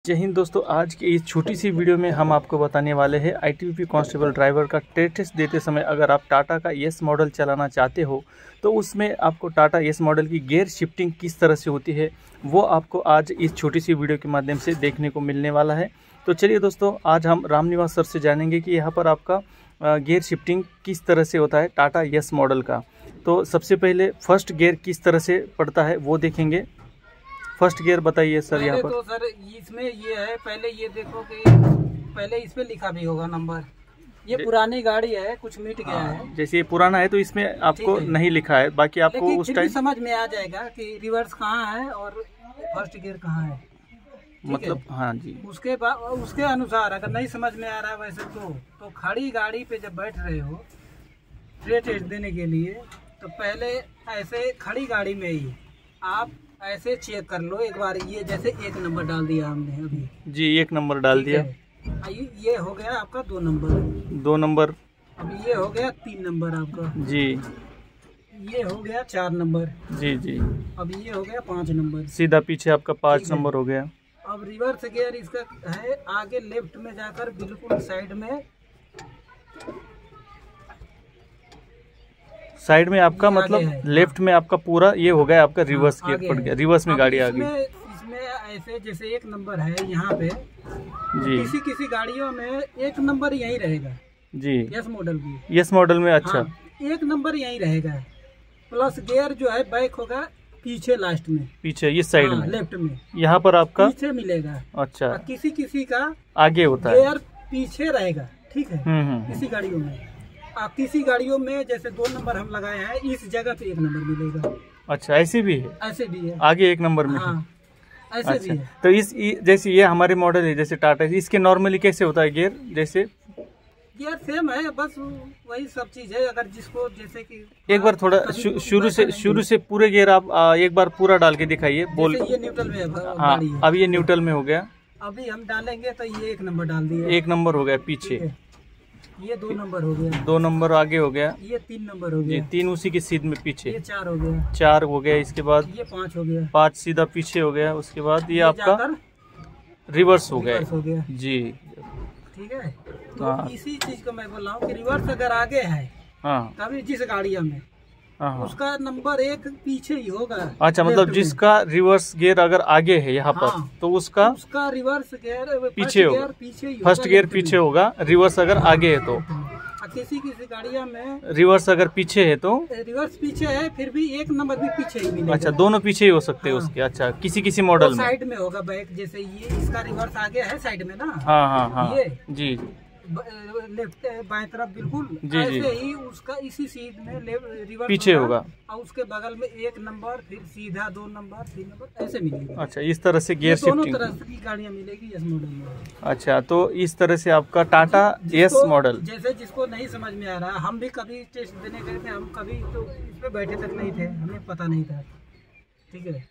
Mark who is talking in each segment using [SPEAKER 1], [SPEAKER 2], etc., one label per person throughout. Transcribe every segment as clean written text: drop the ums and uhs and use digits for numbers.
[SPEAKER 1] जय हिंद दोस्तों, आज की इस छोटी सी वीडियो में हम आपको बताने वाले हैं आईटीबीपी कांस्टेबल ड्राइवर का ट्रेड टेस्ट देते समय अगर आप टाटा का येस मॉडल चलाना चाहते हो तो उसमें आपको टाटा येस मॉडल की गियर शिफ्टिंग किस तरह से होती है वो आपको आज इस छोटी सी वीडियो के माध्यम से देखने को मिलने वाला है। तो चलिए दोस्तों, आज हम रामनिवास सर से जानेंगे कि यहाँ पर आपका गियर शिफ्टिंग किस तरह से होता है टाटा येस मॉडल का। तो सबसे पहले फर्स्ट गियर किस तरह से पड़ता है वो देखेंगे। फर्स्ट गियर बताइए सर। यहाँ पर
[SPEAKER 2] तो सर इसमें ये है, पहले ये देखो कि पहले इस पे लिखा भी होगा नंबर। ये पुरानी गाड़ी है, कुछ मिट गया है।
[SPEAKER 1] जैसे ये पुराना है तो इसमें आपको नहीं लिखा है, बाकी आपको उस टाइम
[SPEAKER 2] समझ में आ जाएगा कि रिवर्स कहाँ है और फर्स्ट गियर कहाँ है,
[SPEAKER 1] मतलब हाँ जी।
[SPEAKER 2] उसके बाद उसके अनुसार अगर नहीं समझ में आ रहा है वैसे तो खड़ी गाड़ी पे जब बैठ रहे हो ट्रेड टेस्ट देने के लिए तो पहले ऐसे खड़ी गाड़ी में ही आप ऐसे चेक कर लो एक बार। ये जैसे एक नंबर डाल दिया हमने अभी
[SPEAKER 1] जी, एक नंबर डाल दिया।
[SPEAKER 2] ये हो गया आपका 2 नंबर। अब ये हो गया 3 नंबर आपका
[SPEAKER 1] जी।
[SPEAKER 2] ये हो गया 4 नंबर
[SPEAKER 1] जी जी।
[SPEAKER 2] अब ये हो गया 5 नंबर।
[SPEAKER 1] सीधा पीछे आपका 5 नंबर हो गया।
[SPEAKER 2] अब रिवर्स गियर इसका है आगे लेफ्ट में जाकर बिल्कुल साइड में आपका मतलब लेफ्ट में आपका पूरा ये हो गया आपका रिवर्स गियर पड़ गया। रिवर्स में गाड़ी आ गई। इसमें ऐसे जैसे एक नंबर है यहाँ पे जी। किसी गाड़ियों में एक नंबर यही रहेगा जी। यस मॉडल की, यस
[SPEAKER 1] मॉडल में अच्छा
[SPEAKER 2] एक नंबर यही रहेगा। प्लस गियर जो है बैक होगा पीछे, लास्ट में पीछे
[SPEAKER 1] इस साइड में
[SPEAKER 2] लेफ्ट में
[SPEAKER 1] यहाँ पर आपका
[SPEAKER 2] पीछे मिलेगा।
[SPEAKER 1] अच्छा,
[SPEAKER 2] किसी का
[SPEAKER 1] आगे होता है,
[SPEAKER 2] गियर पीछे रहेगा। ठीक है। किसी गाड़ियों में किसी गाड़ियों में जैसे 2 नंबर हम लगाए हैं इस जगह पे 1 नंबर मिलेगा।
[SPEAKER 1] अच्छा, ऐसे भी है,
[SPEAKER 2] ऐसे भी है,
[SPEAKER 1] आगे 1 नंबर में
[SPEAKER 2] ऐसे
[SPEAKER 1] अच्छा।
[SPEAKER 2] भी है।
[SPEAKER 1] तो इस जैसे ये हमारे मॉडल है जैसे टाटा, इसके नॉर्मली कैसे होता है गियर? जैसे
[SPEAKER 2] गियर सेम है, बस वही सब चीज है। अगर जिसको जैसे कि
[SPEAKER 1] एक बार थोड़ा शुरू से पूरे गियर आप एक बार पूरा डाल के दिखाइए। बोल
[SPEAKER 2] ये न्यूट्रल में है।
[SPEAKER 1] हाँ, अब ये न्यूट्रल में हो गया।
[SPEAKER 2] अभी हम डालेंगे तो ये 1 नंबर डाल दिया,
[SPEAKER 1] 1 नंबर हो गया पीछे।
[SPEAKER 2] ये 2 नंबर हो गया,
[SPEAKER 1] 2 नंबर आगे हो गया।
[SPEAKER 2] ये 3 नंबर हो गया,
[SPEAKER 1] ये 3 उसी की सीध में पीछे।
[SPEAKER 2] ये 4 हो गया,
[SPEAKER 1] 4 हो गया। इसके बाद
[SPEAKER 2] ये 5 हो गया,
[SPEAKER 1] 5 सीधा पीछे हो गया। उसके बाद ये आपका रिवर्स हो गया जी।
[SPEAKER 2] ठीक है। तो इसी चीज को मैं बोल रहा हूँ कि रिवर्स अगर आगे है कभी जिस गाड़ियों में उसका नंबर 1 पीछे ही होगा। अच्छा, मतलब जिसका
[SPEAKER 1] रिवर्स गियर अगर आगे है यहाँ पर तो उसका
[SPEAKER 2] रिवर्स गियर
[SPEAKER 1] पीछे होगा, फर्स्ट गियर पीछे होगा। रिवर्स अगर आगे है तो
[SPEAKER 2] किसी गाड़ियों में
[SPEAKER 1] रिवर्स अगर पीछे है तो
[SPEAKER 2] रिवर्स पीछे है फिर भी 1 नंबर भी पीछे ही मिलेगा।
[SPEAKER 1] अच्छा, दोनों पीछे ही हो सकते हैं उसके। अच्छा, किसी मॉडल में
[SPEAKER 2] साइड में होगा बैक, जैसे ये इसका रिवर्स आगे है साइड में ना।
[SPEAKER 1] हाँ ये जी,
[SPEAKER 2] लेफ्ट बाएं तरफ बिल्कुल
[SPEAKER 1] जी
[SPEAKER 2] ऐसे ही उसका इसी सीध में रिवर्स
[SPEAKER 1] पीछे होगा और
[SPEAKER 2] उसके बगल में 1 नंबर, फिर सीधा 2 नंबर, 3 नंबर ऐसे मिलेगा।
[SPEAKER 1] अच्छा, इस तरह से गियर शिफ्टिंग
[SPEAKER 2] दोनों तरह की गाड़ियां मिलेगी इस मॉडल में।
[SPEAKER 1] अच्छा, तो इस तरह से आपका टाटा येस मॉडल,
[SPEAKER 2] जैसे जिसको नहीं समझ में आ रहा, हम भी कभी टेस्ट देने गए थे, हम कभी तो इस पे बैठे तक नहीं थे, हमें पता नहीं था। ठीक है,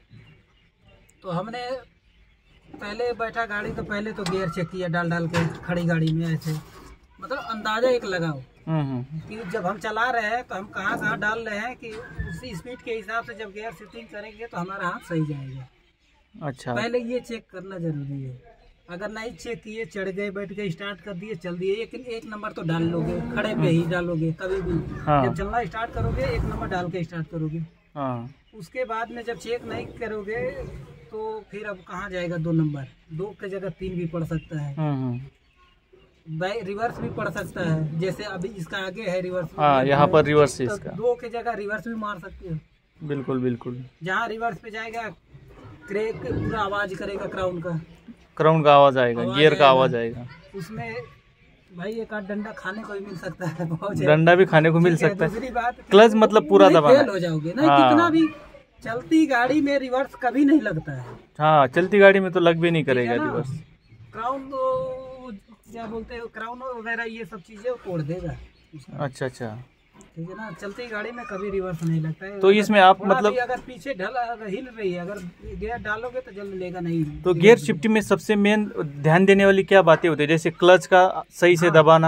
[SPEAKER 2] तो हमने पहले बैठा गाड़ी तो पहले तो गियर चेक किया डाल के खड़ी गाड़ी में, ऐसे मतलब अंदाजा एक लगाओ कि जब हम चला रहे हैं तो हम कहाँ डाल रहे हैं कि उसी स्पीड के हिसाब से जब गियर शिफ्टिंग करेंगे तो हमारा हाथ सही जाएगा। अच्छा, पहले ये चेक करना जरूरी है। अगर नहीं चेक किए, चढ़ गए, बैठ गए, स्टार्ट कर दिए, चल दिए, लेकिन 1 नंबर तो डाल लोगे, खड़े पे ही डालोगे कभी भी। जब चलना स्टार्ट करोगे 1 नंबर डाल के स्टार्ट करोगे। उसके बाद में जब चेक नहीं करोगे तो फिर अब कहाँ जाएगा 2 नंबर? 2 की जगह 3 भी पड़ सकता है, रिवर्स भी पड़ सकता है। जैसे अभी इसका आगे है रिवर्स,
[SPEAKER 1] यहाँ पर रिवर्स है इसका,
[SPEAKER 2] 2 की जगह रिवर्स भी मार सकते हो।
[SPEAKER 1] बिल्कुल। जहाँ
[SPEAKER 2] रिवर्स पे जाएगा क्रेक पूरा आवाज करेगा,
[SPEAKER 1] क्राउन का आवाज आएगा, गियर का आवाज आएगा।
[SPEAKER 2] उसमें भाई एक आध डंडा खाने को भी मिल सकता है,
[SPEAKER 1] डंडा भी खाने को मिल सकता है।
[SPEAKER 2] दूसरी बात,
[SPEAKER 1] क्लच मतलब पूरा दबाना
[SPEAKER 2] हो जाओगे ना। कितना भी चलती गाड़ी में रिवर्स कभी नहीं लगता है। हाँ,
[SPEAKER 1] चलती गाड़ी में तो लग भी नहीं करेगा रिवर्स।
[SPEAKER 2] क्राउन क्या बोलते हैं, क्राउन वगैरह ये सब चीजें तोड़ देगा।
[SPEAKER 1] अच्छा,
[SPEAKER 2] ठीक है ना। चलती गाड़ी में कभी रिवर्स नहीं लगता है।
[SPEAKER 1] तो इसमें आप मतलब
[SPEAKER 2] अगर पीछे अगर हिल रही है, अगर गियर डालोगे तो जल्द लेगा नहीं।
[SPEAKER 1] तो गियर शिफ्टिंग में सबसे मेन ध्यान देने वाली क्या बातें होती है? जैसे क्लच का सही से दबाना,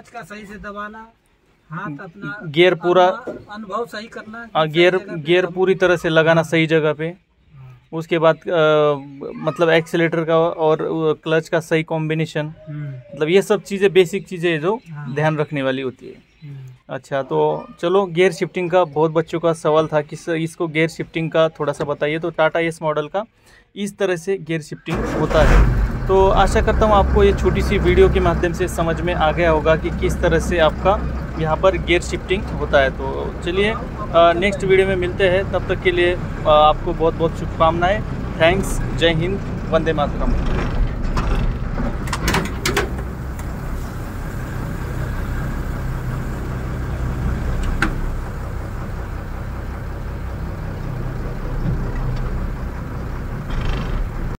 [SPEAKER 1] हाथ अपना, गियर पूरा
[SPEAKER 2] अनुभव सही करना,
[SPEAKER 1] गियर पूरी तरह से लगाना सही जगह पे, उसके बाद मतलब एक्सीलेटर का और क्लच का सही कॉम्बिनेशन, मतलब ये सब चीज़ें बेसिक चीज़ें जो ध्यान रखने वाली होती है। अच्छा, तो चलो गियर शिफ्टिंग का बहुत बच्चों का सवाल था कि इसको गियर शिफ्टिंग का थोड़ा सा बताइए। तो टाटा एस मॉडल का इस तरह से गियर शिफ्टिंग होता है। तो आशा करता हूँ आपको ये छोटी सी वीडियो के माध्यम से समझ में आ गया होगा कि किस तरह से आपका यहाँ पर गियर शिफ्टिंग होता है। तो चलिए नेक्स्ट वीडियो में मिलते हैं, तब तक के लिए आपको बहुत बहुत शुभकामनाएं। थैंक्स, जय हिंद, वंदे मातरम।